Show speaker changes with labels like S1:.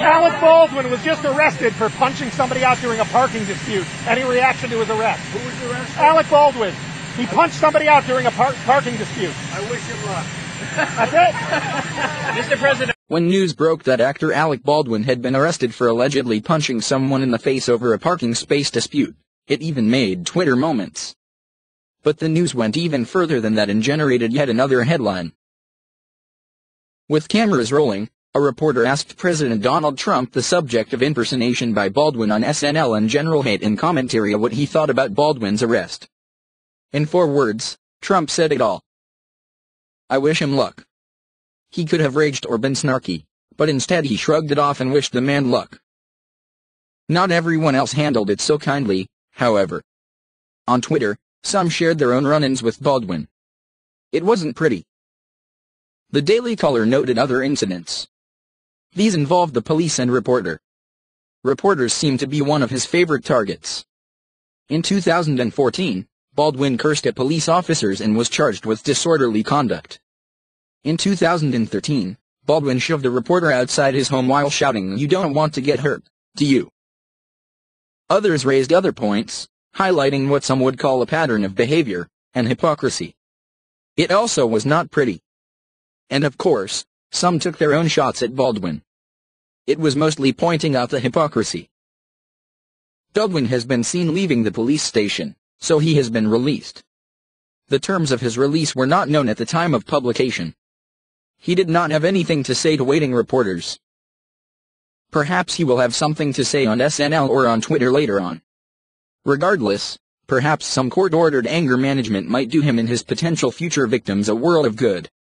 S1: Alec Baldwin was just arrested for punching somebody out during a parking dispute. Any reaction to his arrest?
S2: Who was arrested?
S1: Alec Baldwin. He punched somebody out during a parking dispute.
S2: I wish him luck.
S1: That's it.
S3: Mr. President. When news broke that actor Alec Baldwin had been arrested for allegedly punching someone in the face over a parking space dispute, it even made Twitter moments. But the news went even further than that and generated yet another headline. With cameras rolling, a reporter asked President Donald Trump, the subject of impersonation by Baldwin on SNL and general hate in commentary, what he thought about Baldwin's arrest. In 4 words, Trump said it all. I wish him luck. He could have raged or been snarky, but instead he shrugged it off and wished the man luck. Not everyone else handled it so kindly, however. On Twitter, some shared their own run-ins with Baldwin. It wasn't pretty. The Daily Caller noted other incidents. These involved the police and reporter. Reporters seemed to be one of his favorite targets. In 2014, Baldwin cursed at police officers and was charged with disorderly conduct. In 2013, Baldwin shoved a reporter outside his home while shouting, "You don't want to get hurt, do you?" Others raised other points, highlighting what some would call a pattern of behavior and hypocrisy. It also was not pretty. And of course, some took their own shots at Baldwin. It was mostly pointing out the hypocrisy. Baldwin has been seen leaving the police station, so he has been released. The terms of his release were not known at the time of publication. He did not have anything to say to waiting reporters. Perhaps he will have something to say on SNL or on Twitter later on. Regardless, perhaps some court-ordered anger management might do him and his potential future victims a world of good.